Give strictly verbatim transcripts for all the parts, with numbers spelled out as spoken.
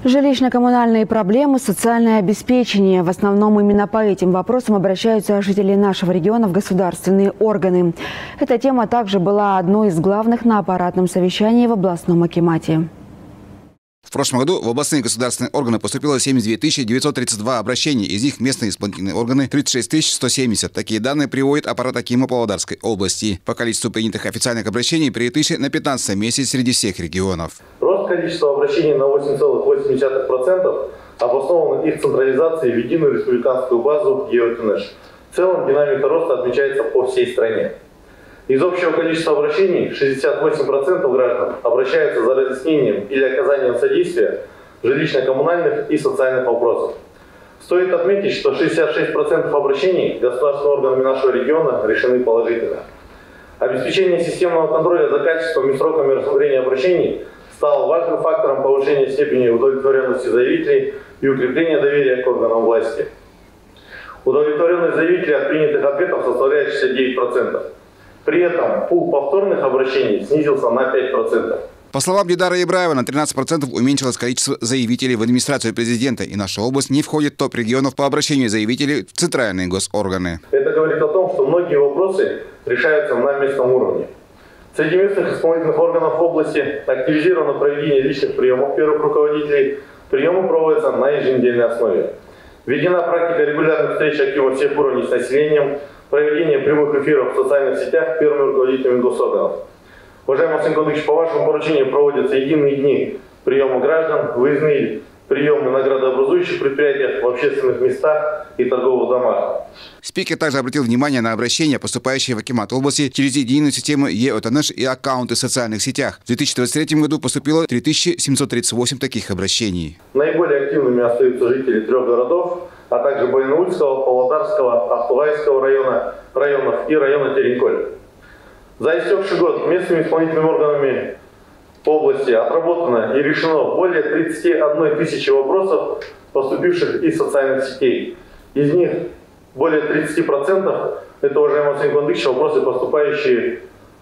Жилищно-коммунальные проблемы, социальное обеспечение. В основном именно по этим вопросам обращаются жители нашего региона в государственные органы. Эта тема также была одной из главных на аппаратном совещании в областном акимате. В прошлом году в областные государственные органы поступило семьдесят две тысячи девятьсот тридцать два обращений, из них местные исполнительные органы тридцать шесть тысяч сто семьдесят. Такие данные приводит аппарат акима Павлодарской области. По количеству принятых официальных обращений перетыше на пятнадцатом месте среди всех регионов. Рост количества обращений на восемь целых восемь десятых процента обоснован их централизацией в единую республиканскую базу ЕОТНШ. В целом динамика роста отмечается по всей стране. Из общего количества обращений шестьдесят восемь процентов граждан обращаются за разъяснением или оказанием содействия жилищно-коммунальных и социальных вопросов. Стоит отметить, что шестьдесят шесть процентов обращений государственными органами нашего региона решены положительно. Обеспечение системного контроля за качеством и сроками рассмотрения обращений стало важным фактором повышения степени удовлетворенности заявителей и укрепления доверия к органам власти. Удовлетворенность заявителей от принятых ответов составляет шестьдесят девять процентов. При этом пул повторных обращений снизился на пять процентов. По словам Дидара Ибраева, на тринадцать процентов уменьшилось количество заявителей в администрацию президента, и наша область не входит в топ регионов по обращению заявителей в центральные госорганы. Это говорит о том, что многие вопросы решаются на местном уровне. Среди местных исполнительных органов области активизировано проведение личных приемов первых руководителей. Приемы проводятся на еженедельной основе. Введена практика регулярных встреч акимов всех уровней с населением, проведение прямых эфиров в социальных сетях первыми руководителями госорганов. Уважаемый Арсений Николаевич, по вашему поручению проводятся единые дни приема граждан, выездные приемы на градообразующих предприятиях, в общественных местах и торговых домах. Спикер также обратил внимание на обращения, поступающие в акимат области через единую систему ЕОТНШ и аккаунты в социальных сетях. В две тысячи двадцать третьем году поступило три тысячи семьсот тридцать восемь таких обращений. Наиболее активными остаются жители трех городов, а также Баянаульского, Павлодарского, Ахтубайского района, районов и района Теренколь. За истекший год местными исполнительными органами области отработано и решено более тридцати одной тысячи вопросов, поступивших из социальных сетей. Из них более тридцати процентов это, уважаемый Арсений Николаевич, вопросы, поступающие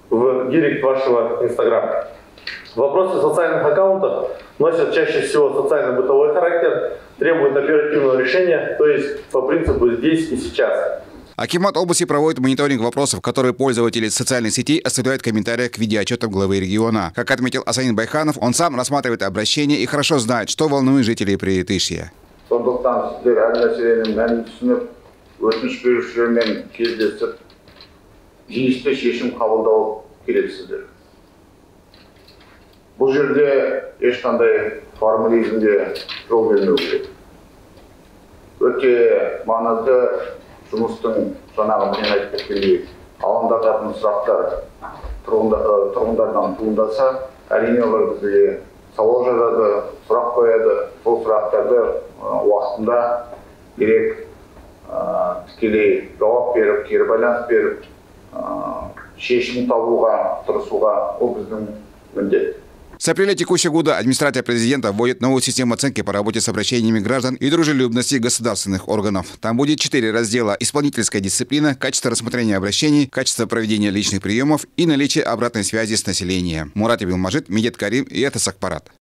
в директ вашего Инстаграма. Вопросы в социальных аккаунтах носят чаще всего социально-бытовой характер, требуют оперативного решения, то есть по принципу «здесь и сейчас». Акимат области проводит мониторинг вопросов, которые пользователи социальных сетей оставляют в комментариях к видеоотчетам главы региона. Как отметил Асанин Байханов, он сам рассматривает обращения и хорошо знает, что волнует жителей Прииртышья. Бұл жерде ешқандай формализмге жол бермеу керек. Өте маңызды жұмыстың жаңағы мен айтып кеткендей алаңдататын сұрақтар тұрғындардан туындаса, әрине олар бізге сауал жазады, сұрақ қояды. Бұл сұрақтарды уақытында керек тікелей жауап беріп, кері байланыс беріп, шешім табуға тырысуға ол біздің міндет. С апреля текущего года администрация президента вводит новую систему оценки по работе с обращениями граждан и дружелюбности государственных органов. Там будет четыре раздела: исполнительская дисциплина, качество рассмотрения обращений, качество проведения личных приемов и наличие обратной связи с населением. Мурат Ибилмажид, Медет Карим и Этасакпарат.